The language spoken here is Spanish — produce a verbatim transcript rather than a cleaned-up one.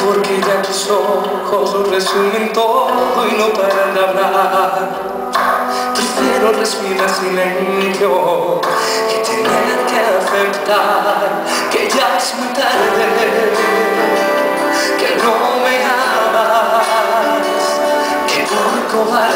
porque ya tus ojos lo resumen todo y no paran de hablar. Prefiero respirar silencio que tener que aceptar que ya es muy tarde, que no me amas, que por cobarde